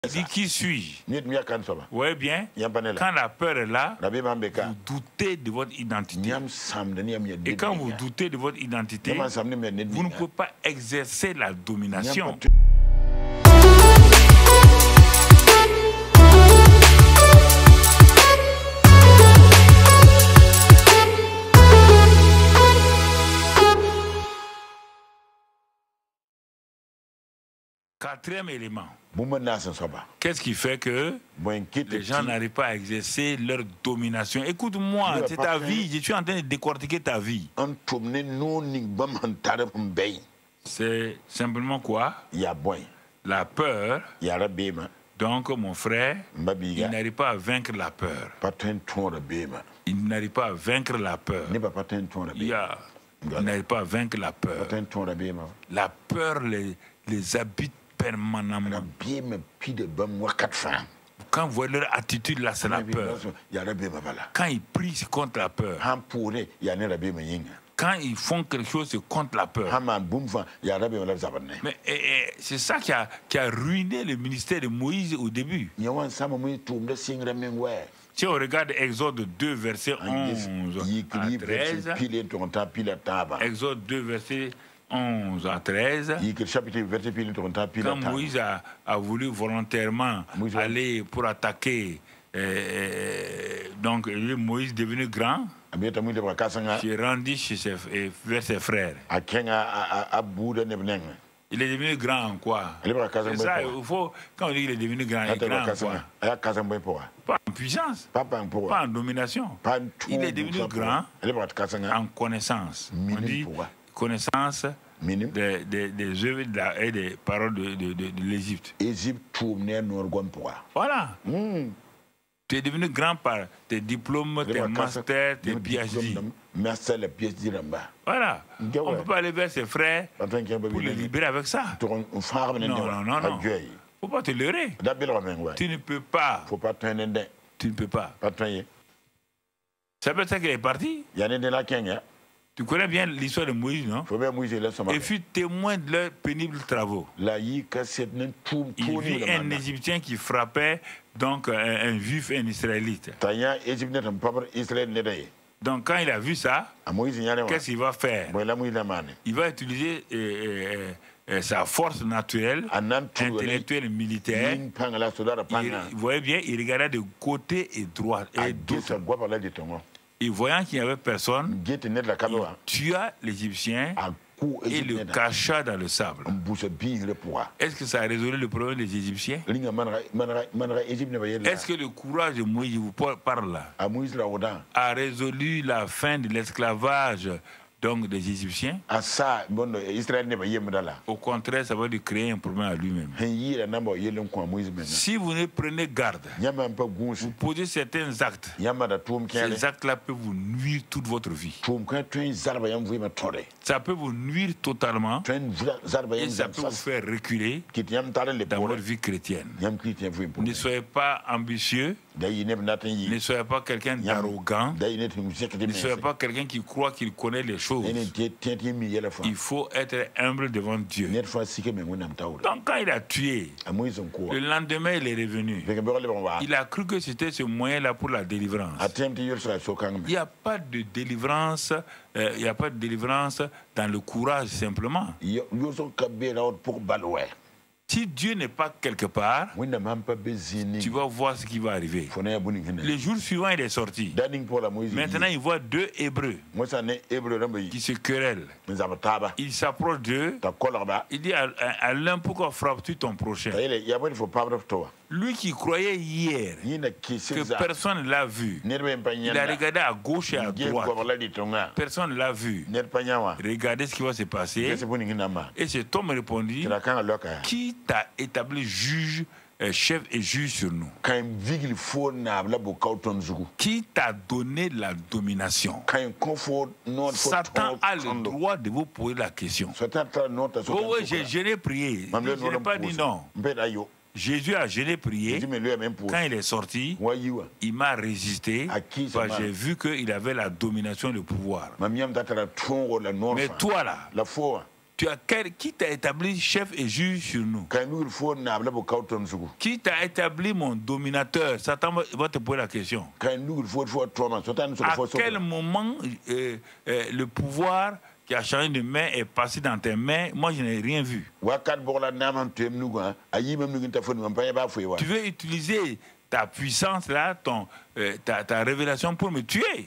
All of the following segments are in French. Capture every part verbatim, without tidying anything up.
Il dit qui suis-je? Oui, bien. Quand la peur est là, vous doutez de votre identité. Et quand vous doutez de votre identité, vous ne pouvez pas exercer la domination. Quatrième élément. Qu'est-ce qui fait que les gens n'arrivent pas à exercer leur domination? Écoute-moi, c'est ta vie. Je suis en train de décortiquer ta vie. C'est simplement quoi? La peur. Donc, mon frère, il n'arrive pas à vaincre la peur. Il n'arrive pas à vaincre la peur. Il n'arrive pas à vaincre la peur. La peur les, les habite permanemment. Quand vous voyez leur attitude là, c'est la peur. Quand ils prient, c'est contre la peur. Quand ils font quelque chose, c'est contre la peur. Mais c'est ça qui a, qui a ruiné le ministère de Moïse au début. Si on regarde Exode deux, verset onze à treize, Exode deux, verset onze à treize, quand Moïse a, a voulu volontairement aller pour attaquer, euh, donc Moïse est devenu grand, il est rendu chez ses, vers ses frères. Il est devenu grand en quoi? C'est ça, il faut, quand on dit qu'il est devenu grand, il est grand en quoi? Pas en puissance, pas en domination. Il est devenu grand en connaissance. On dit connaissance des, des, des œuvres de la, et des paroles de, de, de, de l'Égypte. Voilà. Mm. Tu es devenu grand par tes diplômes, tes masters, tes P H D. Voilà. On ne peut pas aller vers ses frères pour les libérer avec ça. Non, non, non, non. Il ne faut pas te leurrer. Tu ne peux pas. Tu ne peux pas. C'est peut-être ça qu'il est parti. Tu connais bien l'histoire de Moïse, non? Et fut témoin de leurs pénibles travaux. Il vit un Égyptien qui frappait donc un, un juif et un Israélite. Donc quand il a vu ça, qu'est-ce qu'il va faire? Il va utiliser euh, euh, sa force naturelle, intellectuelle, militaire. Il, vous voyez bien, il regardait de côté et droite et d'autre. Et voyant qu'il n'y avait personne, il tua l'Égyptien et le cacha dans le sable. Est-ce que ça a résolu le problème des Égyptiens? Est-ce que le courage de Moïse, je vous parle là, a résolu la fin de l'esclavage donc des Égyptiens? Au contraire, ça va lui créer un problème à lui-même. Si vous ne prenez garde, vous posez certains actes, ces actes-là peuvent vous nuire toute votre vie. Ça peut vous nuire totalement et ça peut vous faire reculer dans votre vie chrétienne. Ne soyez pas ambitieux, ne soyez pas quelqu'un d'arrogant, ne soyez pas quelqu'un qui croit qu'il connaît les choses. Il faut être humble devant Dieu. Donc quand il a tué, le lendemain il est revenu. Il a cru que c'était ce moyen-là pour la délivrance. Il n'y a pas de délivrance, euh, il n'y a pas de délivrance dans le courage simplement. Si Dieu n'est pas quelque part, tu vas voir ce qui va arriver. Le jour suivant, il est sorti. Maintenant, il voit deux Hébreux qui se querellent. Il s'approche d'eux. Il dit à, à, à l'un, pourquoi frappes-tu ton prochain? Lui qui croyait hier que personne ne l'a vu, il a regardé à gauche et à droite. Personne ne l'a vu. Regardez ce qui va se passer. Et cet homme répondit, qui t'a établi juge, euh, chef et juge sur nous? Qui t'a donné la domination? Satan a le droit de vous poser la question. Oh oui, j'ai jeûné prié. Je n'ai pas dit non. Jésus a jeûné prié. Quand il est sorti, il m'a résisté parce que j'ai vu qu'il avait la domination et le pouvoir. Mais toi là, Tu as quel, qui t'a établi chef et juge sur nous? Qui t'a établi mon dominateur? Satan va te poser la question. À quel moment euh, euh, le pouvoir qui a changé de main est passé dans tes mains? Moi, je n'ai rien vu. Tu veux utiliser ta puissance là, ton, euh, ta, ta révélation pour me tuer.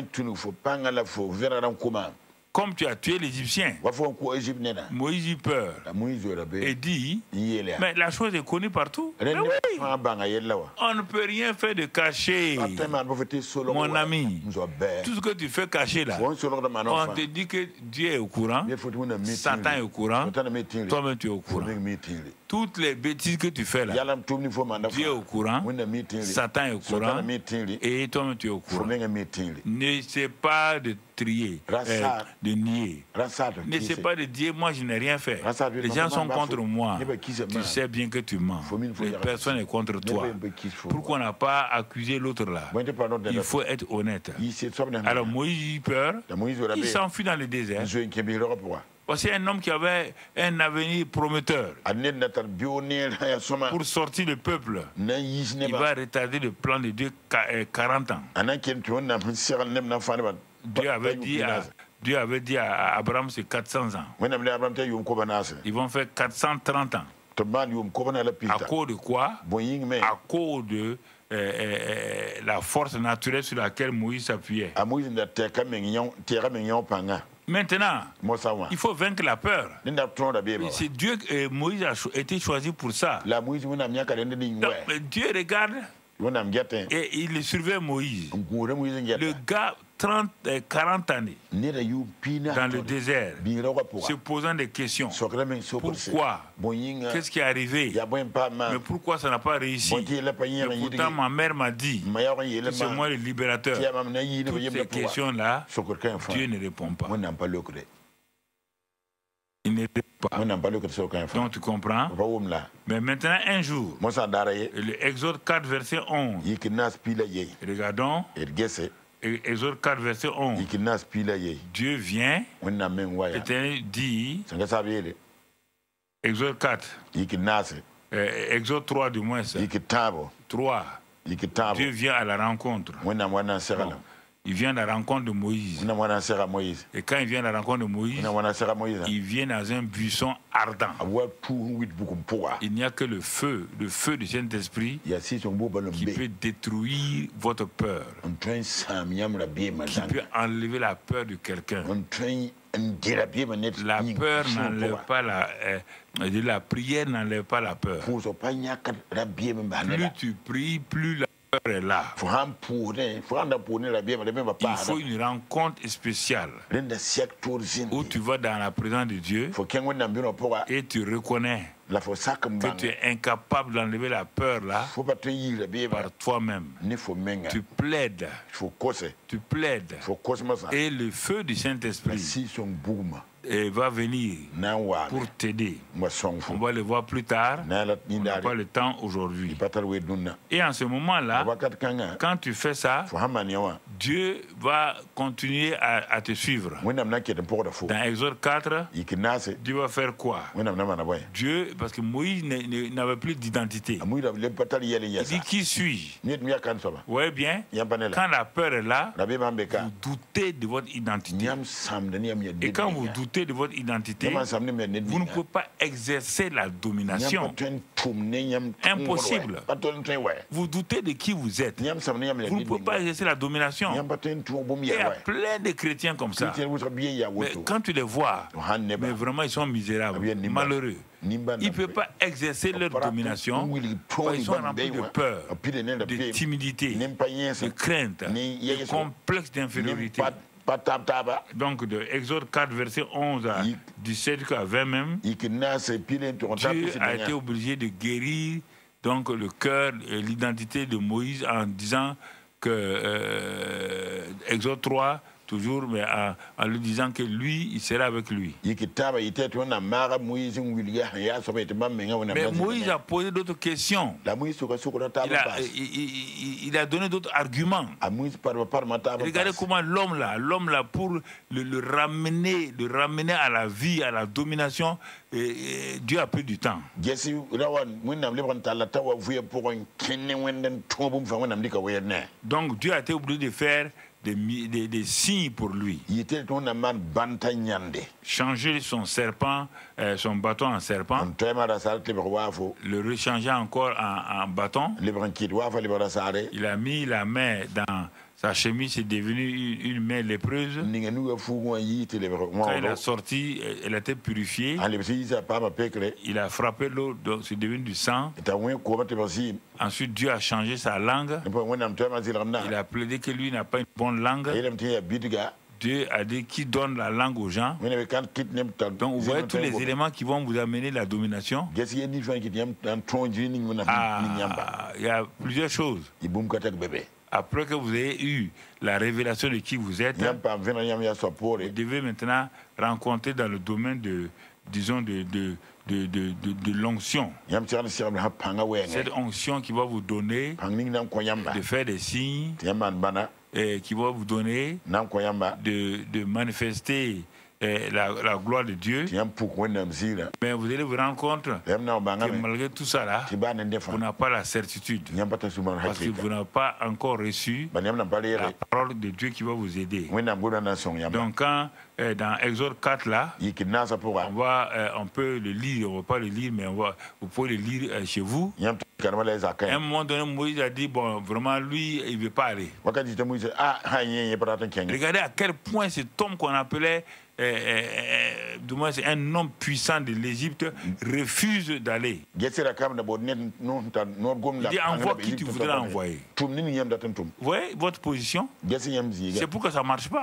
Comme tu as tué l'Égyptien. Moïse eut peur et dit, mais la chose est connue partout. Mais oui, on ne peut rien faire de caché, mon ami. Tout ce que tu fais caché là, on te dit que Dieu est au courant, Satan est au courant, toi-même tu es au courant. Toutes les bêtises que tu fais là, Dieu est au courant, Satan est au courant, et toi-même tu es au courant. N'essaie pas de trier, euh, de nier. N'essaie pas de dire, moi je n'ai rien fait. Les gens sont contre moi. Tu sais bien que tu mens. Personne n'est contre toi. Pourquoi on n'a pas accusé l'autre là? Il faut être honnête. Alors Moïse eut peur, il s'enfuit dans le désert. Voici un homme qui avait un avenir prometteur. Pour sortir le peuple, il va retarder le plan de Dieu quarante ans. Dieu avait dit à, Dieu avait dit à Abraham c'est quatre cents ans. Ils vont faire quatre cent trente ans. À cause de quoi? À cause de euh, euh, la force naturelle sur laquelle Moïse s'appuyait. Maintenant, il faut vaincre la peur. C'est Dieu et Moïse a été choisi pour ça. Donc, Dieu regarde et il surveille Moïse. Le gars, trente, quarante années, dans le désert, se posant des questions. Pourquoi? Qu'est-ce qui est arrivé? Mais pourquoi ça n'a pas réussi? Mais pourtant, ma mère m'a dit que c'est moi le libérateur. Toutes ces questions-là, Dieu ne répond pas. Il ne répond pas. Donc tu comprends? Mais maintenant, un jour, le Exode quatre, verset onze. Regardons. Exode quatre, verset onze. Dieu vient et dit, Exode quatre, euh, Exode trois du moins, trois, Dieu vient à la rencontre. Bon. Il vient à la rencontre de Moïse. Et quand il vient à la rencontre de Moïse, il vient dans un buisson ardent. Il n'y a que le feu, le feu du Saint-Esprit qui peut détruire votre peur, qui peut enlever la peur de quelqu'un. La peur n'enlève pas la... Euh, la prière n'enlève pas la peur. Plus tu pries, plus la peur est là. Il faut une rencontre spéciale où tu vas dans la présence de Dieu et tu reconnais que tu es incapable d'enlever la peur là par toi-même. Tu plaides. Tu plaides. Et le feu du Saint-Esprit et va venir pour t'aider. On va le voir plus tard. On n'a pas le temps aujourd'hui. Et en ce moment-là, quand tu fais ça, Dieu va continuer à, à te suivre. Dans Exode quatre, Dieu va faire quoi? Dieu, parce que Moïse n'avait plus d'identité. Il dit, qui suis-je? Vous voyez bien, quand la peur est là, vous doutez de votre identité. Et quand vous doutez de votre identité, vous ne pouvez pas exercer la domination. Impossible. Vous doutez de qui vous êtes. Vous ne pouvez pas exercer la domination. Il y a plein de chrétiens comme ça. Mais quand tu les vois, mais vraiment ils sont misérables, malheureux. Ils ne peuvent pas exercer leur domination parce qu'ils sont remplis de peur, de timidité, de crainte, de complexe d'infériorité. Donc de Exode quatre, verset onze à dix-sept à vingt même, Dieu a été obligé de guérir donc le cœur et l'identité de Moïse en disant que euh, Exode trois, toujours, mais en, en lui disant que lui, il sera avec lui. Mais Moïse a posé d'autres questions. Il a, il, il, il a donné d'autres arguments. Regardez comment l'homme là, l'homme là, pour le, le ramener, le ramener à la vie, à la domination, et, et Dieu a pris du temps. Donc Dieu a été obligé de faire Des, des, des signes pour lui. Changer son serpent, euh, son bâton en serpent, le rechanger encore en, en bâton. Il a mis la main dans sa chemise, c'est devenu une, une main lépreuse. Quand il a sorti, elle a été purifiée. Il a frappé l'eau, donc c'est devenu du sang. Ensuite, Dieu a changé sa langue. Il a plaidé que lui n'a pas une bonne langue. Dieu a dit qui donne la langue aux gens. Donc vous voyez tous les éléments qui vont vous amener la domination. Ah, il y a plusieurs choses. Après que vous ayez eu la révélation de qui vous êtes, vous devez maintenant rencontrer dans le domaine de, disons, de, de, de, de, de, de l'onction. Cette onction qui va vous donner de faire des signes, et qui va vous donner de, de manifester Eh, la, la gloire de Dieu. Mais vous allez vous rendre compte que malgré tout ça là, vous n'avez pas la certitude, parce que vous n'avez pas encore reçu la parole de Dieu qui va vous aider. Donc quand euh, dans Exode quatre là, on, va, euh, on peut le lire, on ne va pas le lire, mais on va, vous pouvez le lire euh, chez vous. À un moment donné, Moïse a dit, bon, vraiment, lui, il ne veut pas aller. Regardez à quel point cet homme qu'on appelait Euh, euh, du moins, c'est un homme puissant de l'Égypte, refuse d'aller. Il dit, envoie qui tu voudrais envoyer. Vous voyez votre position? C'est pour que ça ne marche pas.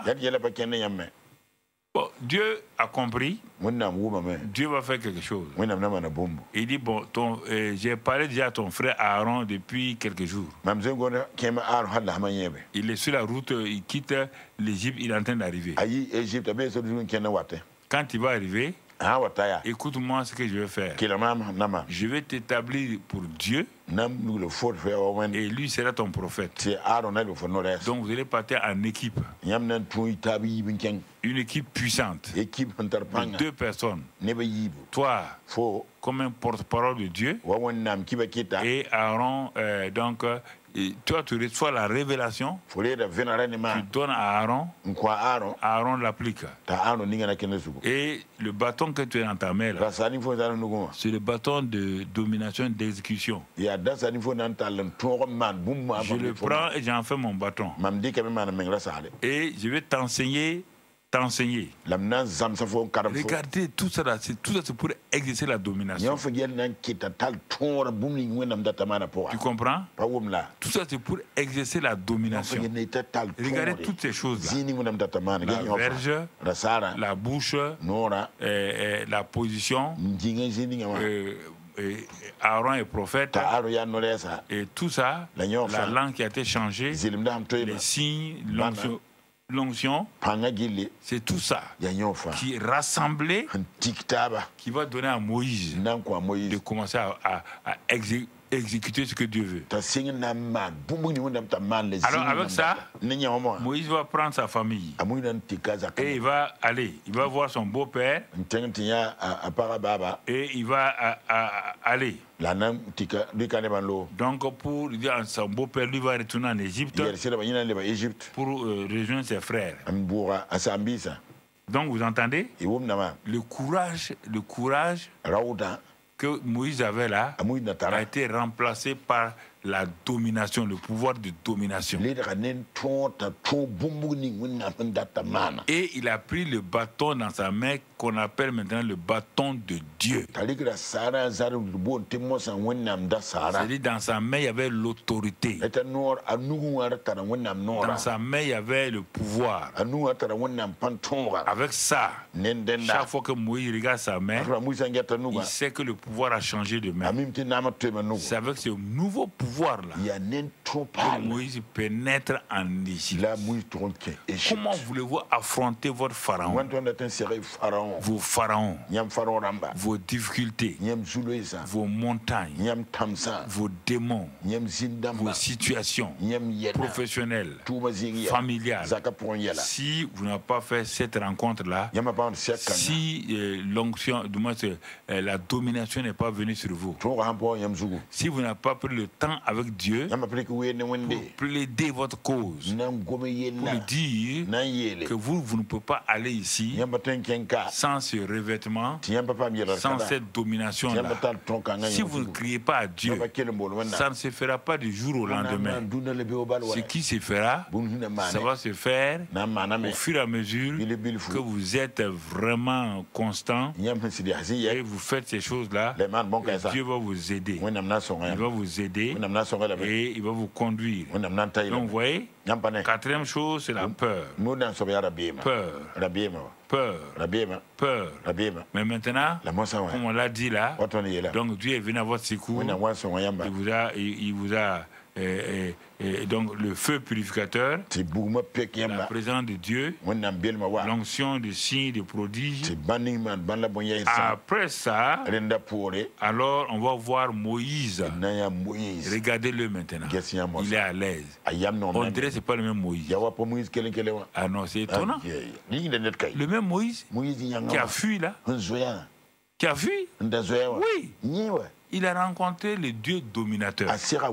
Bon, Dieu a compris. Dieu va faire quelque chose. Il dit, bon, euh, j'ai parlé déjà à ton frère Aaron depuis quelques jours. Il est sur la route, il quitte l'Égypte, il est en train d'arriver. Quand il va arriver, écoute-moi ce que je vais faire. Je vais t'établir pour Dieu et lui sera ton prophète. Donc vous allez partir en équipe. Une équipe puissante. De deux personnes. Toi, comme un porte-parole de Dieu. Et Aaron, euh, donc, et toi, tu reçois la révélation, tu donnes à Aaron, Aaron l'applique. Et le bâton que tu as dans ta main, c'est le bâton de domination et d'exécution. Je le prends et j'en fais mon bâton. Et je vais t'enseigner. T'enseigner. Regardez, tout ça, tout ça c'est pour exercer la domination. Tu comprends? Tout ça c'est pour exercer la domination. Regardez toutes ces choses-là. La verge, la bouche, euh, euh, la position. Euh, Et Aaron est prophète, et tout ça, la langue qui a été changée, les signes, l'onction, c'est tout ça qui est rassemblé, qui va donner à Moïse de commencer à, à, à exécuter exécuter ce que Dieu veut. Alors avec ça, Moïse va prendre sa famille et il va aller, il va voir son beau-père et il va à, à, aller. Donc pour dire à son beau-père, lui va retourner en Égypte pour euh, rejoindre ses frères. Donc vous entendez le courage, le courage que Moïse avait là a été remplacé par la domination, le pouvoir de domination. Et il a pris le bâton dans sa main qu'on appelle maintenant le bâton de Dieu. C'est-à-dire dans sa main il y avait l'autorité. Dans sa main il y avait le pouvoir. Avec ça, chaque fois que Moïse regarde sa main, il sait que le pouvoir a changé de main. C'est avec ce nouveau pouvoir pouvoir là, que Moïse pénètre en Égypte. Comment voulez-vous affronter votre pharaon, vos pharaons, vos difficultés, vos montagnes, vos démons, vos situations professionnelles, familiales? Si vous n'avez pas fait cette rencontre-là, si euh, l'onction, du moins, euh, la domination n'est pas venue sur vous, si vous n'avez pas pris le temps avec Dieu pour plaider votre cause, pour lui dire que vous, vous ne pouvez pas aller ici sans ce revêtement, sans cette domination-là. Si vous ne criez pas à Dieu, ça ne se fera pas du jour au lendemain. Ce qui se fera, ça va se faire au fur et à mesure que vous êtes vraiment constant et vous faites ces choses-là. Dieu va vous aider. Il va vous aider et il va vous conduire. Donc, vous voyez, quatrième chose, c'est la peur. Peur. Peur. Peur. Mais maintenant, comme on l'a dit là, donc Dieu est venu à votre secours. Il vous a, il, il vous a et, et, et donc le feu purificateur, la présence de Dieu, l'onction de signes, de prodiges. Après ça, alors on va voir Moïse. Regardez-le maintenant. Il est à l'aise. On dirait que ce n'est pas le même Moïse. Ah non, c'est étonnant. Le même Moïse qui a fui là. Qui a fui? Oui. Il a rencontré le Dieu dominateur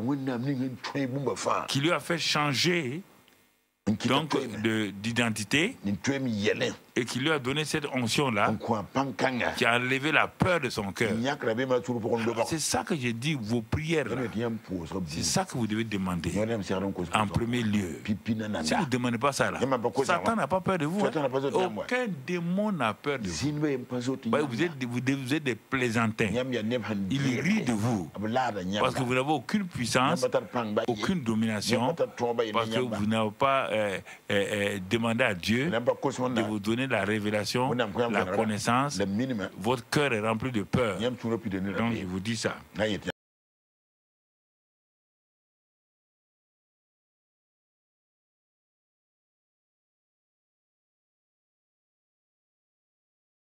qui lui a fait changer donc d'identité et qui lui a donné cette onction-là, qui a enlevé la peur de son cœur. C'est ça que j'ai dit, vos prières, c'est ça que vous devez demander en premier lieu. Si vous ne demandez pas ça, là, Satan n'a pas peur de vous. Hein. Aucun démon n'a peur de vous. Vous êtes, vous êtes des plaisantins. Il rit de vous parce que vous n'avez aucune puissance, aucune domination, parce que vous n'avez pas euh, euh, demandé à Dieu de vous donner la révélation, la connaissance. Votre cœur est rempli de peur. Donc je vous dis ça.